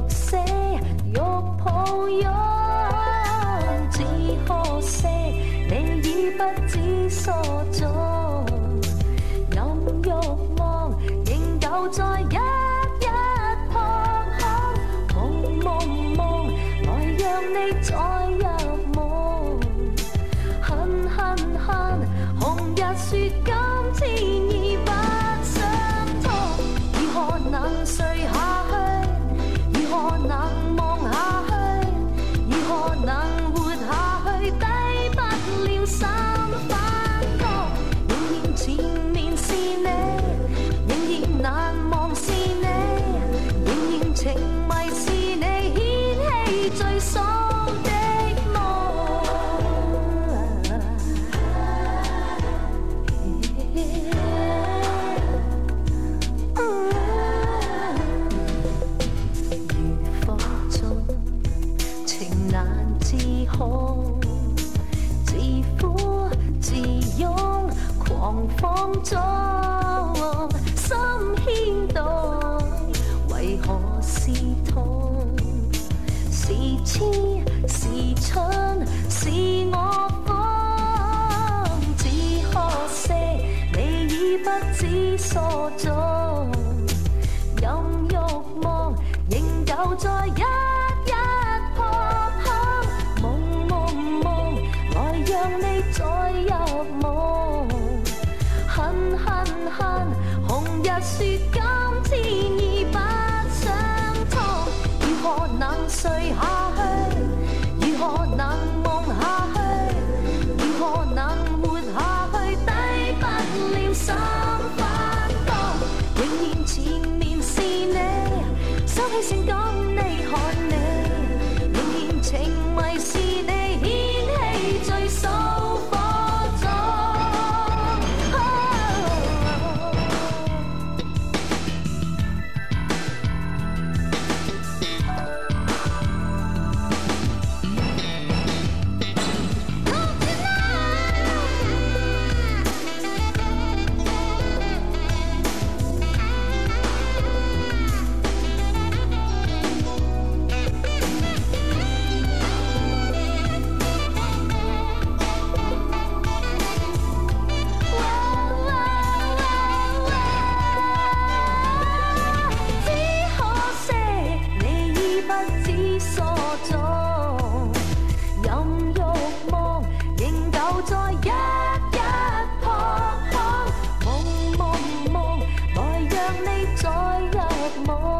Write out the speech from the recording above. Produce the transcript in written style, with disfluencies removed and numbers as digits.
色欲抱擁，只可惜你已不知所蹤。任慾望仍舊在一一撲空，夢夢夢來讓你再入夢。恨恨恨，紅日說今天已不相同，如何能睡下去？如何能望下去？如何能活下去？抵不了三番歌，仍然前面是你，仍然難忘是你，仍然情迷是你，掀起最爽的夢。如火中情難自控，自苦自擁，狂放中心牽動，為何是痛？是痴是春是我瘋，只可惜你已不知所蹤。任慾望仍舊在一一撲空，夢夢夢來讓你再入夢。恨恨恨，紅日說今天已不相同，如何能睡下去？如何能夢下去？如何能活下去？抵不了三番歌，仍然前面是你，收起性感你看你，仍然情迷是你，掀起最數火種。夢